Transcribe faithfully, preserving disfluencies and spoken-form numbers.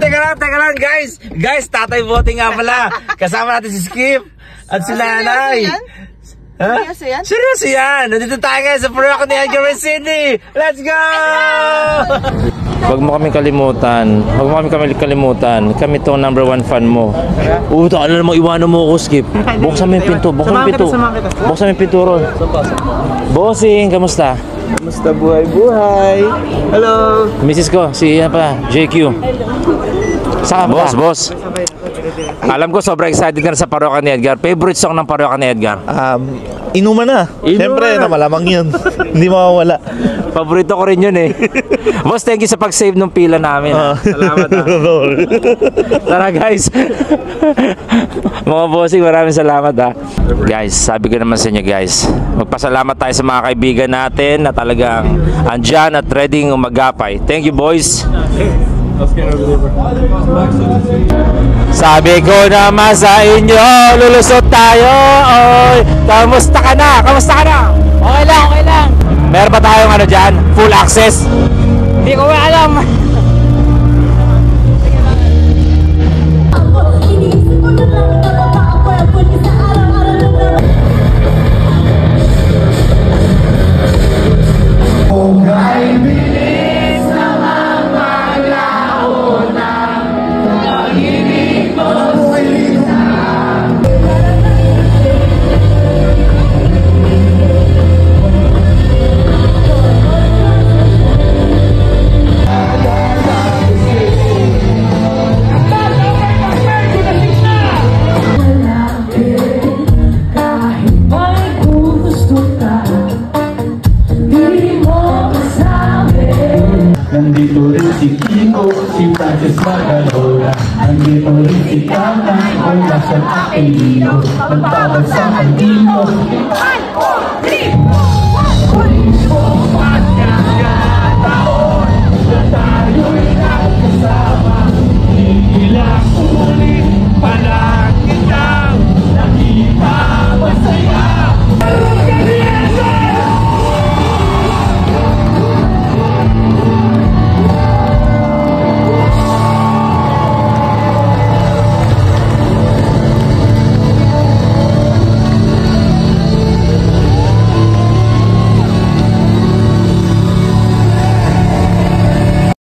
teka lang, teka lang, guys. Guys, Tatay Bote nga pala. Kasama natin si Skip at si Nanay. Ha? Seryoso yan? Seryoso yan. Nandito tayo guys sa Parokya ni Edgar City. Let's go! Huwag mo kami kalimutan. Huwag mo kami kalimutan. Kami to number one fan mo. Oo, uh, alam mo, iwanan mo ako, Skip. Buksan mo yung pinto. Buksan mo yung pinto. Buksan mo yung pinto ron. Bossing, kamusta? Kamusta buhay-buhay? Hello! Misis ko, si yan pa, J Q. Saka boss, boss. Alam ko sobrang excited ka na sa Parokya ni Edgar. Favorite song ng Parokya ni Edgar? Um, inuman na. Inuman. Siyempre, na malamang yun. Hindi mawawala. Paborito ko rin yun eh. Boss, thank you sa pag-save ng pila namin. Uh, salamat ha. Tara guys. Mga bossing, maraming salamat ha. Guys, sabi ko naman sa inyo guys, magpasalamat tayo sa mga kaibigan natin na talagang andyan at ready umagapay. Thank you boys. Sabi ko naman sa inyo, lulusot tayo. Oy, kamusta ka na? Kamusta ka na? Okay lang, okay lang. Meron ba tayong ano dyan? Full access? Hindi ko alam. Nandito rin si Kiko, si Francis Magalora. Nandito rin si Kama, wala siyang apelido. Magbabansakan dito. one, two, three, four!